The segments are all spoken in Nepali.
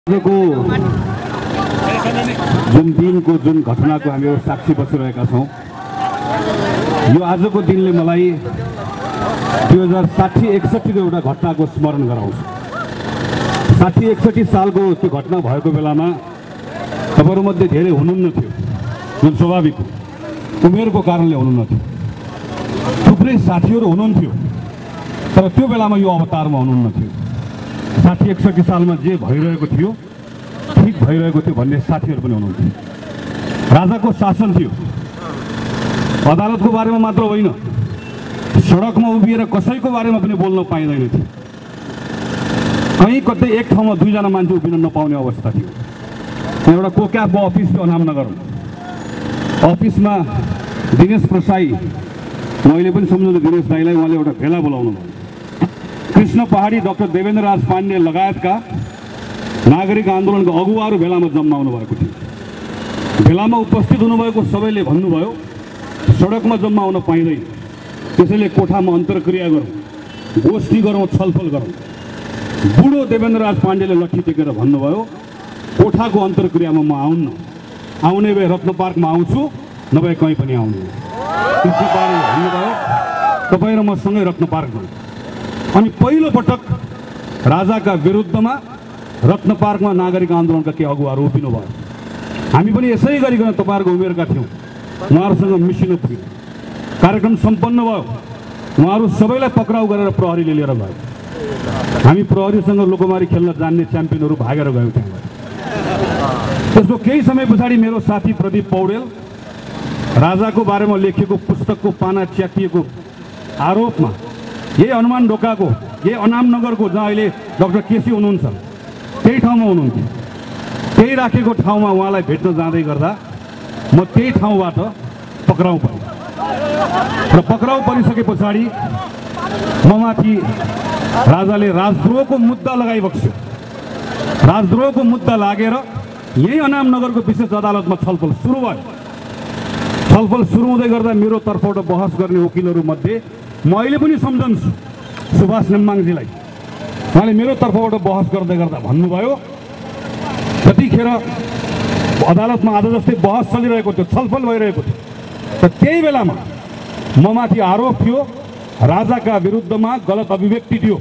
आजको जुन दिनको जुन घटनाको हामीहरू साक्षी बसिरहेका छौँ, यो आजको दिनले मलाई 2060-61 एउटा घटनाको स्मरण गराउँछ। 60-61 सालको त्यो घटना भएको बेलामा तपाईँहरूमध्ये धेरै हुनुहुन्न थियो, जुन स्वाभाविक उमेरको कारणले हुनुहुन्न थियो। थुप्रै साथीहरू हुनुहुन्थ्यो, तर त्यो बेलामा यो अवतारमा हुनुहुन्न थियो। 60-61 सालमा जे भइरहेको थियो ठिक भइरहेको थियो भन्ने साथीहरू पनि हुनुहुन्थ्यो। राजाको शासन थियो, अदालतको बारेमा मात्र होइन, सडकमा उभिएर कसैको बारेमा पनि बोल्न पाइँदैन थियो। कहीँ कतै एक ठाउँमा दुईजना मान्छे उभिन नपाउने अवस्था थियो। एउटा कोक्याब अफिस थियो अनामनगर, अफिसमा दिनेश प्रसाई, मैले पनि सम्झाउँछु दिनेश दाईलाई, उहाँले एउटा भेला बोलाउनु भयो। कृष्ण पहाडी, डाक्टर देवेन्द्र राज पाण्डे लगायतका नागरिक आन्दोलनका अगुवाहरू भेलामा जम्मा आउनु भएको थियो। भेलामा उपस्थित हुनुभएको सबैले भन्नुभयो सडकमा जम्मा हुन पाइँदैन, त्यसैले कोठामा अन्तर्क्रिया गरौँ, गोष्ठी गरौँ, छलफल गरौँ। बुढो देवेन्द्र राज पाण्डेले लट्ठी टेकेर भन्नुभयो कोठाको अन्तर्क्रियामा म आउन्न, आउने भए रत्न पार्कमा आउँछु, नभए कहीँ पनि आउने। कृष्ण पहाडीले भन्नुभयो तपाईँ र म सँगै रत्न पार्कमा। अनि पहिलो पटक राजाका विरुद्धमा रत्न पार्कमा नागरिक आन्दोलनका केही अगुवाहरू उभिनु भयो। हामी पनि यसै गरिकन तपाईँहरूको उमेरका थियौँ, उहाँहरूसँग मिसिन पुग्यो। कार्यक्रम सम्पन्न भयो, उहाँहरू सबैलाई पक्राउ गरेर प्रहरीले लिएर गयो। हामी प्रहरीसँग लोकमारी खेल्न जान्ने च्याम्पियनहरू भागेर गयौँ त्यहाँबाट। त्यसको केही समय पछाडि मेरो साथी प्रदीप पौडेल राजाको बारेमा लेखिएको पुस्तकको पाना च्यातिएको आरोपमा यही हनुमान ढोकाको, यही अनामनगरको जहाँ अहिले डाक्टर केसी हुनुहुन्छ त्यही ठाउँमा हुनुहुन्थ्यो, त्यही राखेको ठाउँमा उहाँलाई भेट्न जाँदै गर्दा म त्यही ठाउँबाट पक्राउ परेँ। र पक्राउ परिसके पछाडि ममाथि राजाले राजद्रोहको मुद्दा लगाइबक्स्यो। राजद्रोहको मुद्दा लागेर यही अनामनगरको विशेष अदालतमा छलफल सुरु भयो। छलफल सुरु हुँदै गर्दा मेरो तर्फबाट बहस गर्ने वकिलहरूमध्ये म अहिले पनि सम्झन्छु सुभाष नेम्बाङजीलाई। उहाँले मेरो तर्फबाट बहस गर्दै गर्दा भन्नुभयो जतिखेर अदालतमा आज जस्तै बहस चलिरहेको थियो, छलफल भइरहेको थियो, त त्यही बेलामा ममाथि आरोप थियो राजाका विरुद्धमा गलत अभिव्यक्ति थियो,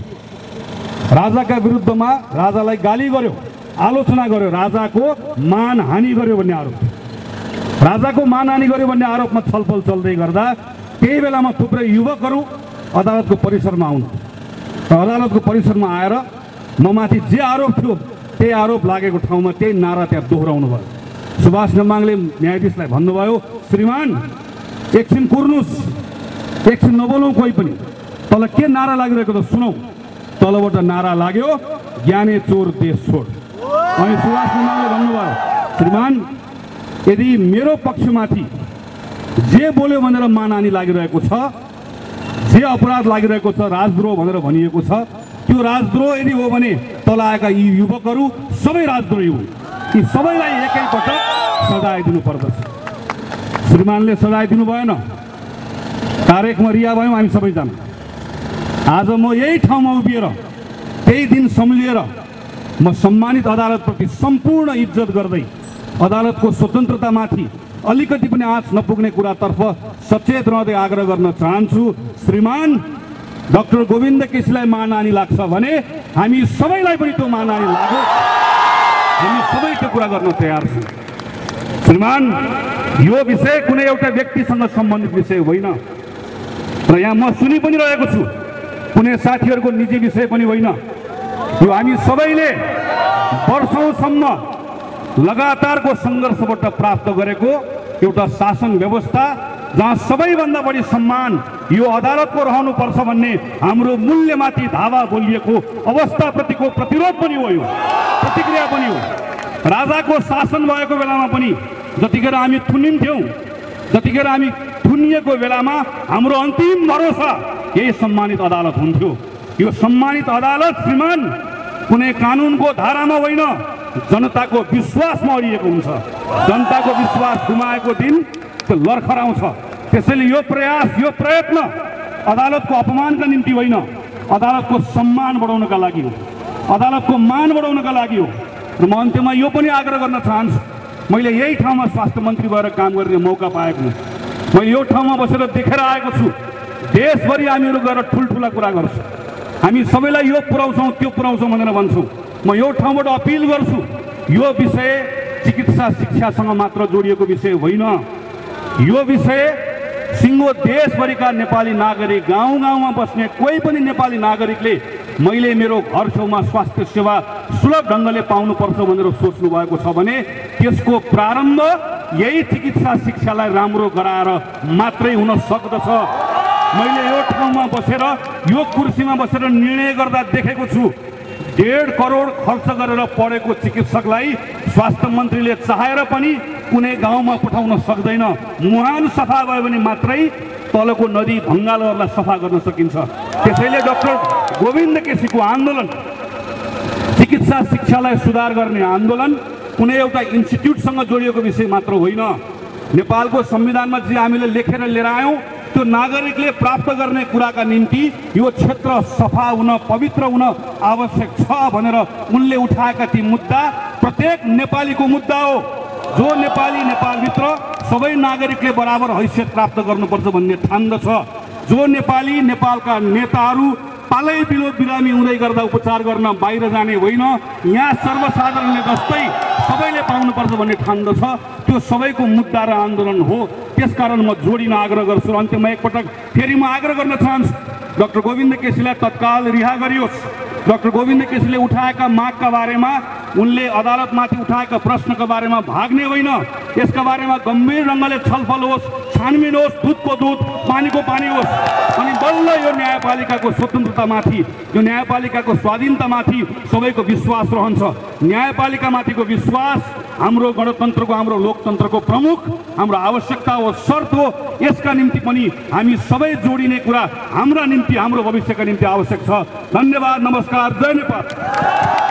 राजाका विरुद्धमा राजालाई गाली गर्यो, आलोचना गर्यो, राजाको मानहानि गर्यो भन्ने आरोप थियो। राजाको मानहानि गर्यो भन्ने आरोपमा छलफल चल्दै गर्दा त्यही बेलामा थुप्रै युवकहरू अदालतको परिसरमा आउनु, अदालतको परिसरमा आएर ममाथि जे आरोप थियो त्यही आरोप लागेको ठाउँमा त्यही नारा त्यहाँ दोहोऱ्याउनु भयो। सुभाष नेम्बाङले न्यायाधीशलाई भन्नुभयो श्रीमान एकछिन कुर्नुहोस्, एकछिन नबोलौँ कोही पनि, तल के नारा लागिरहेको त सुनौ। तलबाट नारा लाग्यो ज्ञाने चोर देश छोड। अनि सुभाष नेम्बाङले भन्नुभयो श्रीमान यदि मेरो पक्षमाथि जे बोल्यो भनेर मानहानि लागिरहेको छ, जे अपराध लागिरहेको छ, राजद्रोह भनेर भनिएको छ, त्यो राजद्रोह यदि हो भने तल आएका यी युवकहरू सबै राजद्रोही हुन्, यी सबैलाई एकैपटक सजाय दिनु पर्दछ। श्रीमानले सजाय दिनु भएन, तारेकमा रिहा भयौँ हामी सबैजना। आज म यही ठाउँमा उभिएर त्यही दिन सम्झिएर म सम्मानित अदालतप्रति सम्पूर्ण इज्जत गर्दै अदालतको स्वतन्त्रतामाथि अलिकति पनि आँच नपुग्ने कुरातर्फ सचेत रहँदै आग्रह गर्न चाहन्छु। श्रीमान डाक्टर गोविन्द केसीलाई मानहानि लाग्छ भने हामी सबैलाई पनि त्यो मानहानि लाग्यो, हामी सबै त्यो कुरा गर्न तयार छौँ। श्रीमान यो विषय कुनै एउटा व्यक्तिसँग सम्बन्धित विषय होइन, र यहाँ म सुनि पनि रहेको छु कुनै साथीहरूको निजी विषय पनि होइन। यो हामी सबैले वर्षौँसम्म लगातारको सङ्घर्षबाट प्राप्त गरेको एउटा शासन व्यवस्था जहाँ सबैभन्दा बढी सम्मान यो अदालतको रहनुपर्छ भन्ने हाम्रो मूल्यमाथि धावा बोलिएको अवस्थाप्रतिको प्रतिरोध पनि हो, यो प्रतिक्रिया पनि हो। राजाको शासन भएको बेलामा पनि जतिखेर हामी थुनिन्थ्यौँ, जतिखेर हामी थुनिएको बेलामा हाम्रो अन्तिम भरोसा यही सम्मानित अदालत हुन्थ्यो। यो सम्मानित अदालत श्रीमान कुनै कानुनको धारामा होइन, जनताको विश्वासमा अडिएको हुन्छ। जनताको विश्वास गुमाएको दिन त्यो लर्खराउँछ। त्यसैले यो प्रयास, यो प्रयत्न अदालतको अपमानका निम्ति होइन, अदालतको सम्मान बढाउनका लागि हो, अदालतको मान बढाउनका लागि हो। र म अन्त्यमा यो पनि आग्रह गर्न चाहन्छु, मैले यही ठाउँमा स्वास्थ्य मन्त्री भएर काम गर्ने मौका पाएको हुँ। मैले यो ठाउँमा बसेर देखेर आएको छु, देशभरि हामीहरू गएर ठुल्ठुला कुरा गर्छौँ, हामी सबैलाई यो पुर्याउँछौँ त्यो पुर्याउँछौँ भनेर भन्छौँ। म यो ठाउँबाट अपिल गर्छु, यो विषय चिकित्सा शिक्षासँग मात्र जोडिएको विषय होइन। यो विषय सिङ्गो देशभरिका नेपाली नागरिक, गाउँ गाउँमा बस्ने कोही पनि नेपाली नागरिकले मैले मेरो घर छेउमा स्वास्थ्य सेवा सुलभ ढङ्गले पाउनुपर्छ भनेर सोच्नु भएको छ भने त्यसको प्रारम्भ यही चिकित्सा शिक्षालाई राम्रो गराएर मात्रै हुन सक्दछ। मैले यो ठाउँमा बसेर, यो कुर्सीमा बसेर निर्णय गर्दा देखेको छु, 1.5 करोड खर्च गरेर पढेको चिकित्सकलाई स्वास्थ्य मन्त्रीले चाहेर पनि कुनै गाउँमा पठाउन सक्दैन। मुहान सफा भयो भने मात्रै तलको नदी भङ्गालोहरूलाई सफा गर्न सकिन्छ। त्यसैले डाक्टर गोविन्द केसीको आन्दोलन, चिकित्सा शिक्षालाई सुधार गर्ने आन्दोलन कुनै एउटा इन्स्टिट्युटसँग जोडिएको विषय मात्र होइन। नेपालको संविधानमा जे हामीले लेखेर लिएर आयौँ त्यो नागरिकले प्राप्त गर्ने कुराका निम्ति यो क्षेत्र सफा हुन, पवित्र हुन आवश्यक छ भनेर उनले उठाएका ती मुद्दा प्रत्येक नेपालीको मुद्दा हो। जो नेपाली नेपालभित्र सबै नागरिकले बराबर हैसियत प्राप्त गर्नुपर्छ भन्ने ठान्दछ। जो नेपाली नेपालका नेताहरू पालै बिलो बिरामी हुँदै गर्दा उपचार गर्न बाहिर जाने होइन, यहाँ सर्वसाधारणले जस्तै सबैले पाउनुपर्छ भन्ने ठान्दछ, त्यो सबैको मुद्दा र आन्दोलन हो। त्यसकारण म जोडिन आग्रह गर्छु। अन्त्यमा एकपटक फेरि म आग्रह गर्न चाहन्छु, डाक्टर गोविन्द केसीलाई तत्काल रिहा गरियोस्। डाक्टर गोविन्द केसीले उठाएका मागका बारेमा, उनले अदालतमाथि उठाएका प्रश्नका बारेमा भाग्ने होइन, यसका बारेमा गम्भीर ढङ्गले छलफल होस्, छानबिन होस्, दुधको दुध पानीको पानी होस्। अनि बल्ल यो न्यायपालिकाको स्वतन्त्रतामाथि, यो न्यायपालिकाको स्वाधीनतामाथि सबैको विश्वास रहन्छ। न्यायपालिकामाथिको विश्वास हाम्रो गणतन्त्रको, हाम्रो लोकतन्त्रको प्रमुख हाम्रो आवश्यकता हो, शर्त हो। यसका निम्ति पनि हामी सबै जोडिने कुरा हाम्रा निम्ति, हाम्रो भविष्यका निम्ति आवश्यक छ। धन्यवाद, नमस्कार, जय नेपाल।